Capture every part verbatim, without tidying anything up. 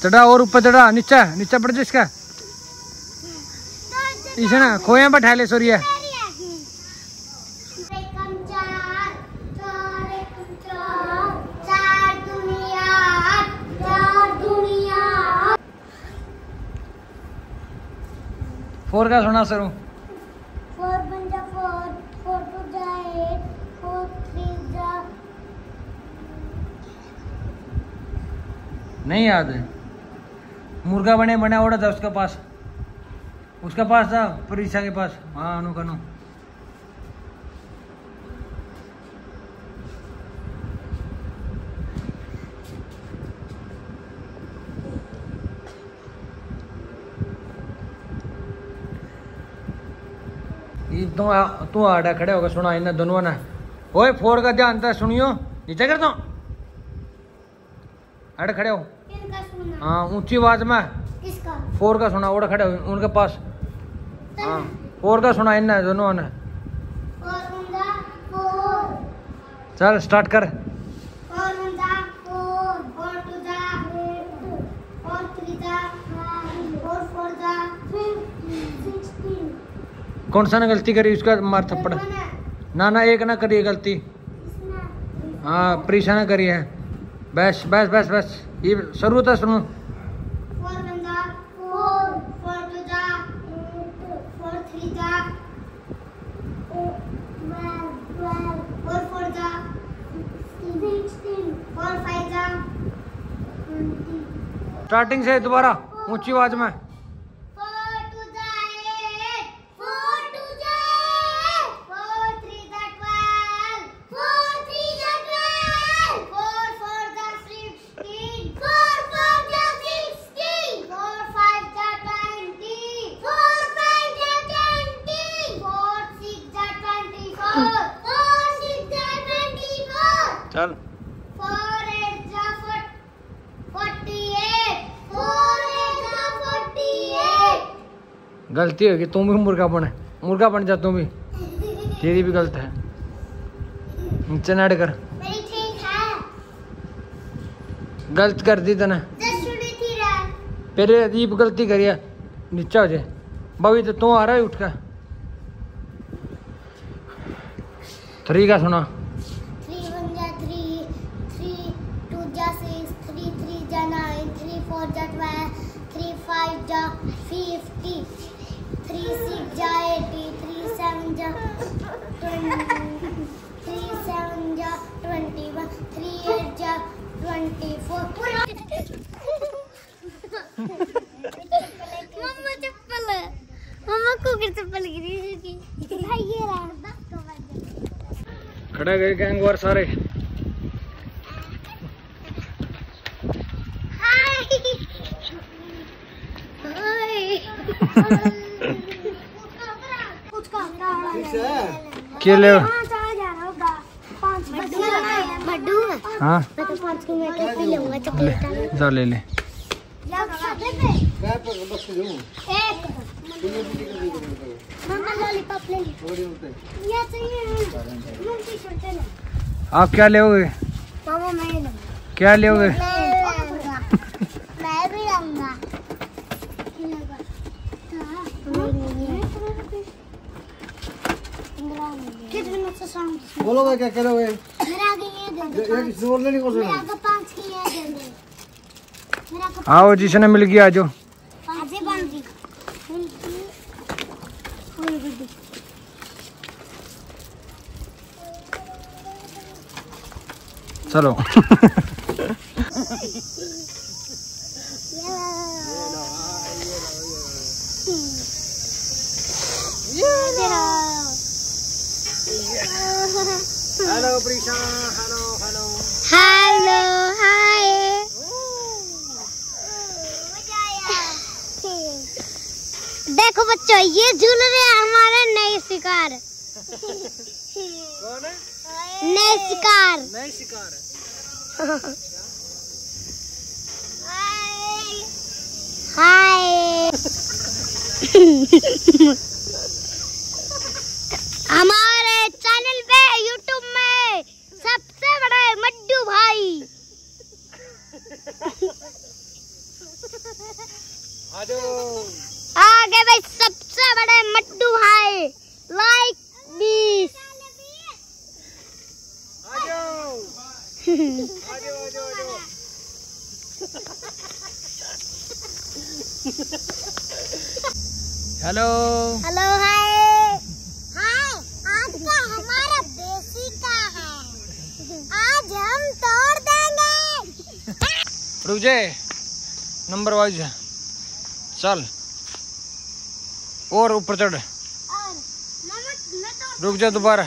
चढ़ा और ऊपर चढ़ा, नीचा नीचा पड़ जा इसका। इसे ना खोया बैठा ले सोरिया। फोर का सुना सरू। फोर वन जा फोर, फोर टू जा एट, फोर थ्री जा नहीं याद है। मुर्गा बने बना ओड़ा था उसके पास, उसके पास था परीक्षा के पास। हाँ अनु कनु तू तू आड़ा खड़े होगा सुना इन दोनों ने। ओए फोर का ध्यान था सुनियो, नीचे कर दो। आड़ खड़े हो। हाँ ऊंची आवाज में। किसका? फोर का सुना ओड़ा खड़े हो उनके पास। हाँ फोर का सुना इन दोनों ने। चल स्टार्ट कर। कौन सा ने गलती करी उसका मार थप्पड़। ना ना एक ना करी गलती। हाँ प्रीशा ने करी है। बस बस बस बस ये शुरू था सुनो। स्टार्टिंग से दोबारा ऊंची आवाज में। चल गलती होगी, तुम भी मुर्गा बने, मुर्गा बन जा तुम भी, तेरी भी गलत है। नीचे नाड़ कर। गलत कर दी तने पहले अजीब गलती करिए। नीचा हो जाए भाभी तो तू आ रहा है उठ का। थ्री का सुना। थ्री वन जा थ्री, थ्री टू जा सिक्स, थ्री थ्री जा नाइन, थ्री फोर जा ट्वेल्व, थ्री फाइव जा फिफ्टी, थ्री सिक्स जा एटी, थ्री सेवन जा ट्वेंटी, थ्री सेवन जा ट्वेंटी वन, थ्री एट जा ट्वेंटी फोर। मम्मा चप्पल, मम्मा को की चप्पल गिरी इसकी। भाई ये रहा खड़ा गए गैंग वार सारे। क्या ले? हाँ जा ले ले। आप क्या लेओगे? क्या लेओगे? मैं भी लूंगा। बोलो भाई क्या करोगे? मेरा आगे ये दे दो। ये किसी और लेने को मेरा आगे पाँच की ये दे दे। मेरा आगे आओ जिसने मिल गया जो। पाँच ही पाँच की। चलो hello Prisha. Hello hello hello hi. देखो बच्चों ये झूल रहे हैं हमारे नए शिकार। कौन है? नए शिकार। नए शिकार हाय। हमारे चैनल पे यूट्यूब में सबसे बड़ा है मड्डू भाई। Hello hello hi hi. आज का हमारा देसी का है, आज हम तोड़ देंगे। रुक जाए, नंबर वाइज है, चल और ऊपर चढ़, रुक जा दोबारा,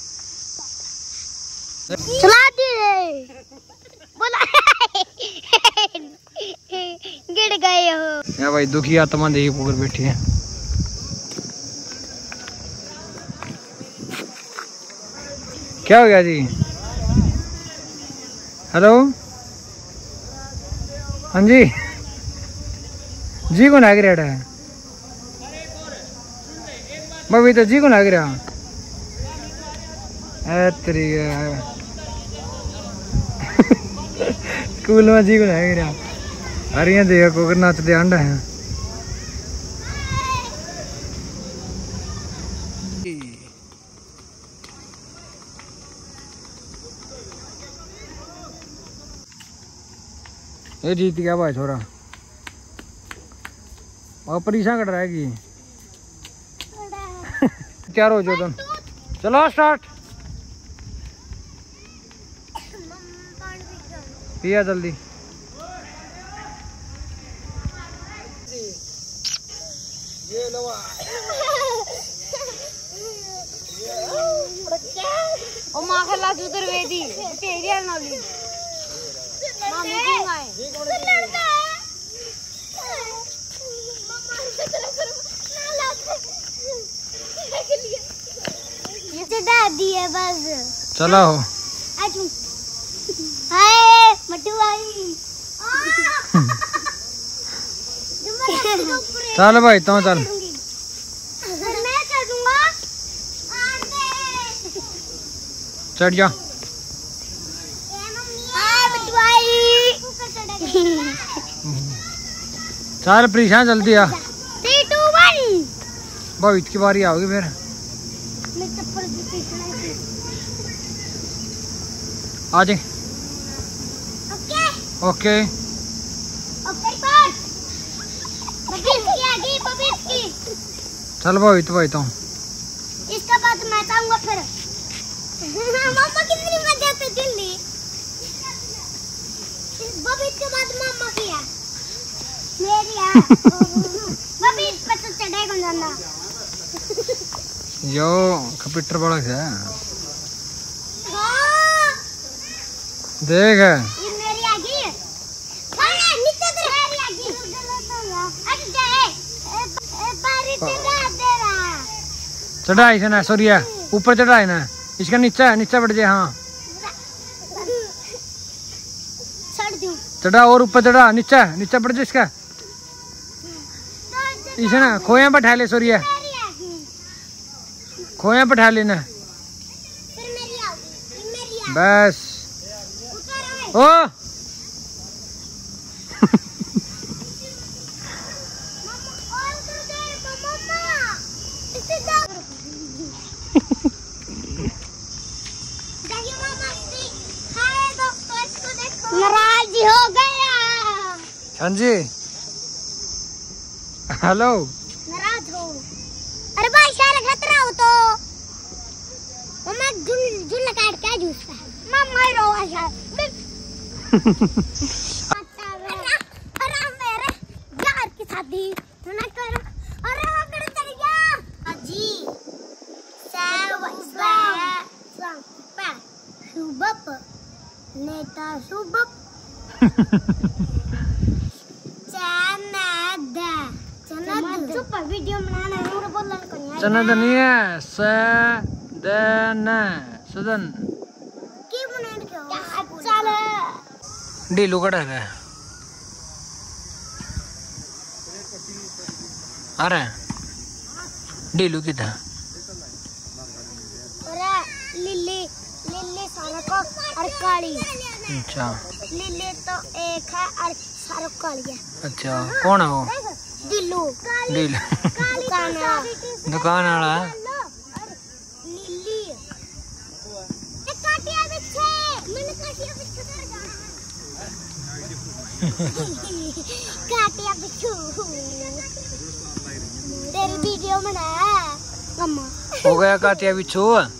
चला दिए बोला गिर गए हो। या भाई दुखी आत्मा देखी ऊपर बैठी है। क्या हो गया जी? हेलो हाँ जी जी को नाग रहा है भाई, तो जी को नाग रहा तेरी स्कूल में जी को नाग रहा। अरे यहाँ देखा कोकर नाचते अंडा है। ये जीत गया भाई छोरा, और परेशान कर रहेगी। क्या रो जो तुम, चलो स्टार्ट, पिया जल्दी। ये लो ओ मां खला सुधर वेदी तेरी नाली मामी की माए ये से दादी है बस। चलो हाय मटू आई चल भाई तो चल, मैं चढ़ूंगा, चढ़ जा। चल परेशान जल्दी आ, थ्री टू वन। भाई इतनी बारी आओगी फिर। मैं चप्पल आ जाए। ओके ओके ओके बात बबीत की आगे बबीत की। चल भाई तो भाई तो इसके बाद मैं आऊंगा फिर। मामा कितनी मजा पे दिल्ली, बबीत के बाद मामा की है मेरी है। बबीत पे तो चढ़े कौन जाना यो कंप्यूटर बड़ा है देख, ये मेरी आगे है। अरे नीचे दे मेरी आगे अरे जाए ए बारी तेरा तेरा चढ़ा इसे ना, सॉरी है ऊपर चढ़ा है ना, इसका नीचा नीचा बढ़ जाए। हाँ छोड़ दूं चढ़ा और ऊपर चढ़ा, नीचा नीचा बढ़ जाए इसका, इसे ना खोया बैठा ले, सॉरी है मेरी आगे खोया बैठा लेना फिर मेरी आगे मेरी आगे बस। उतर ओ और उतर गए मम्मा इसे जा देखिए मम्मा सी हाय दोस्तों इसको देखो नाराज हो गया। हाँ जी हेलो नाराज हो, अरे भाई शाल खतरा हो तो मम्मा झुल झुल काट के जूस का मम्मा रो आशा अरे मेरे यार की शादी ना करो। अरे वो कर चल गया जी सेव सेव पे शुभप नेता शुभप चनद चनद सुपर वीडियो बनाना है और बोलना कौन चनद नहीं है, सदन सदन की बनाने क्यों चल ढीलू कड़ा है। अरे ढीलू की था अरे लिली लिली सारा को और काली। अच्छा लिली तो एक है और सारा काली है। अच्छा कौन है वो? दिल्लू ढीलू दुकान वाला दुकान वाला लिली ये काटिया बिछे मैंने काटिया बिछे काटिया बिच्छू तेरी वीडियो बना मम्मा हो गया काटिया बिच्छू।